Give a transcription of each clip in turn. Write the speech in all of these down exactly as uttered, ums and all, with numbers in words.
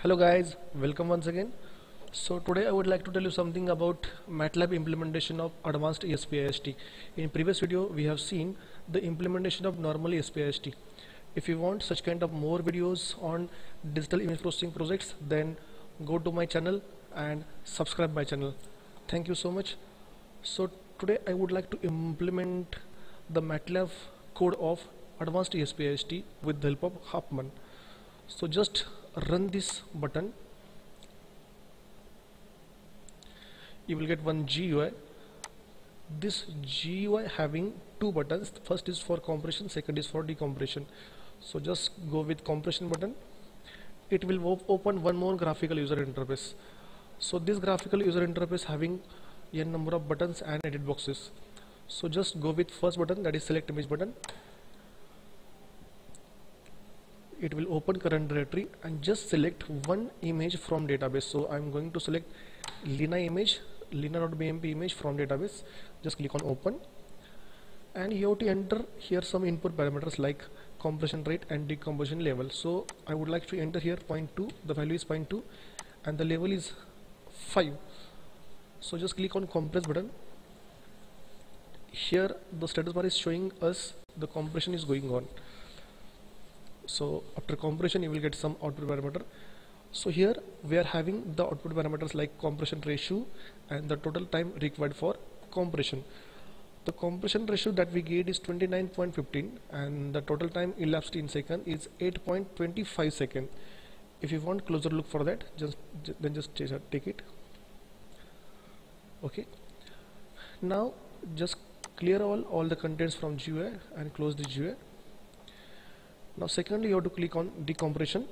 Hello guys, welcome once again. So today I would like to tell you something about MATLAB implementation of advanced E S P I S T. In previous video we have seen the implementation of normal E S P I S T. If you want such kind of more videos on digital image processing projects, then go to my channel and subscribe my channel. Thank you so much. So today I would like to implement the MATLAB code of advanced E S P I S T with the help of Huffman. So just run this button. You will get one G U I. This G U I having two buttons. First is for compression, second is for decompression. So just go with compression button. It will op open one more graphical user interface. So this graphical user interface having n number of buttons and edit boxes. So just go with first button, that is select image button. It will open current directory and just select one image from database. So I'm going to select Lina image, Lina.bmp image from database. Just click on open, and you have to enter here some input parameters like compression rate and decompression level. So I would like to enter here zero point two, the value is zero point two and the level is five. So just click on compress button. Here the status bar is showing us the compression is going on. So after compression you will get some output parameter. So here we are having the output parameters like compression ratio and the total time required for compression. The compression ratio that we get is twenty-nine point one five and the total time elapsed in second is eight point two five second. If you want closer look for that, just then just take it. Okay, now just clear all all the contents from G U I and close the G U I. Now secondly you have to click on decompression.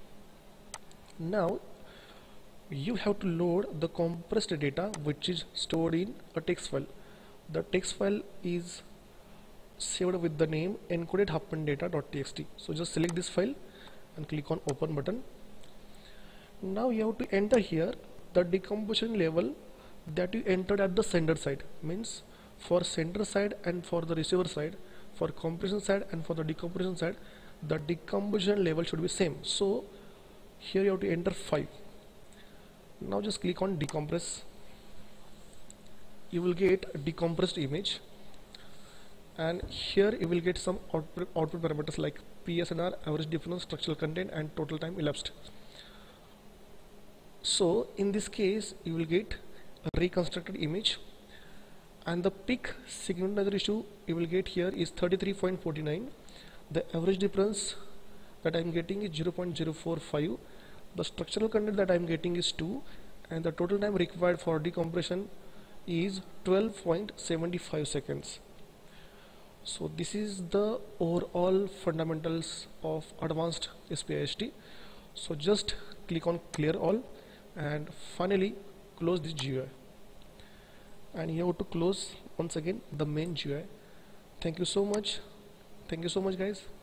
Now you have to load the compressed data which is stored in a text file. The text file is saved with the name encoded Huffman data.txt. So just select this file and click on open button. Now you have to enter here the decompression level that you entered at the sender side. Means for sender side and for the receiver side, for compression side and for the decompression side, the decompression level should be same. So here you have to enter five. Now just click on decompress. You will get a decompressed image, and here you will get some output, output parameters like P S N R, average difference, structural content and total time elapsed. So in this case you will get a reconstructed image, and the peak significance ratio you will get here is thirty-three point four nine. The average difference that I am getting is zero point zero four five. The structural content that I am getting is two, and the total time required for decompression is twelve point seven five seconds. So this is the overall fundamentals of advanced E S P I S T. So just click on clear all and finally close this G U I, and you have to close once again the main G U I. Thank you so much. Thank you so much guys.